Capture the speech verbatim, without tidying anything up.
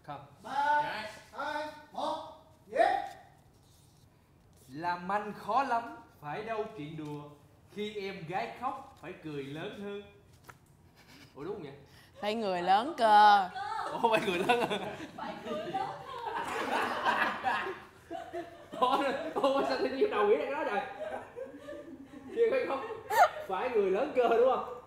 Không. Ba, Trái. hai, một, viết. Làm anh khó lắm, phải đâu chuyện đùa. Khi em gái khóc phải cười lớn hơn. Ủa đúng không vậy? Phải người lớn cơ. Ủa phải cười lớn hơn. Phải cười lớn. Ủa, ủa sao tự nhiên đầu nghĩ ra cái đó trời. Khi gái khóc phải người lớn cơ đúng không?